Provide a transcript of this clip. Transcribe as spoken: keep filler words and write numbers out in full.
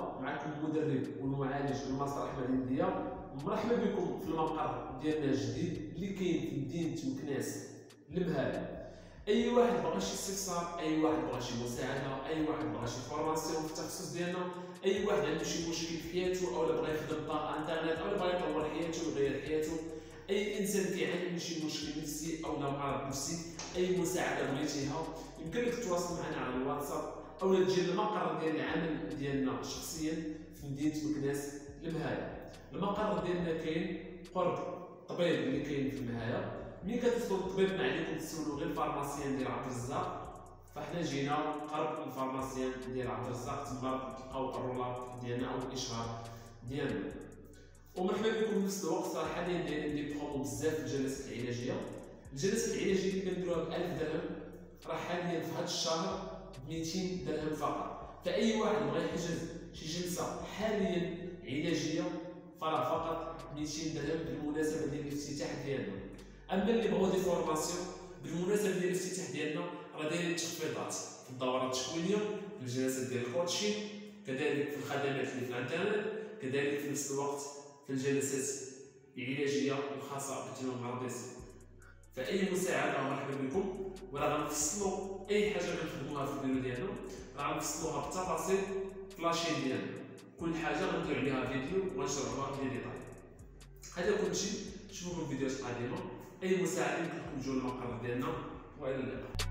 معكم المدرب والمعالج والماستر احمد نديه. مرحبا بكم في المقر ديالنا الجديد اللي كاين في مدينه مكناس المهالة. اي واحد بغى شي استفسار، اي واحد بغى شي مساعده، اي واحد بغى شي فورماسيون في التخصص ديالنا، اي واحد عنده شي مشكل في حياته او بغى يخدم طاقه انترنت او بغى يطور حياته ويغير حياته، اي انسان كيعاني من شي مشكل نفسي او مرض نفسي، اي مساعده بغيتيها يمكن لك تتواصل معنا على الواتساب او تجي للمقر ديال العمل ديالنا شخصيا في مدينه مكناس المهالة. المقر ديالنا كاين قرب الطبيب اللي كاين في المهالة. ملي كتوصلوا للطبيب ما عليكم تسولوا غير الفارماسيان ديال عبد الرزاق، فحنا جينا قرب الفارماسيان ديال عبد الرزاق، تما تلقاو الرولات ديالنا او الاشهار ديالنا. ومرحبا بكم في نفس الوقت. راه حاليا دايرين دي برومو بزاف في الجلسات العلاجيه. الجلسات العلاجيه اللي كنديروها ب ألف درهم راه حاليا في هذا الشهر ب مئتين درهم فقط. فاي واحد بغى يحجز شي جلسه حاليا علاجيه فراه فقط مئتين درهم بالمناسبه ديال الافتتاح ديالنا. اما اللي بغاو دي فورماسيون بالمناسبه ديال الافتتاح ديالنا راه دايرين تخفيضات في الدورات التكوينيه، في الجلسات ديال الكوتشين، كذلك في الخدمات اللي في الانترنت، كذلك في نفس الوقت في الجلسات العلاجيه الخاصه بالتنميه المغناطيسي. فاي مساعده مرحبا بكم. وراه غنفصلوا اي حاجه كنخدموها في البيرو ديالنا، راه غنفصلوها بالتفاصيل في لاشين ديالنا. كل حاجه غندير عليها فيديو وغنشرحوها في ديتاي. هذا كلشي، نشوفكم في الفيديوهات القادمه. اي مساعده يمكن لكم تجوا للمقر ديالنا، والى اللقاء.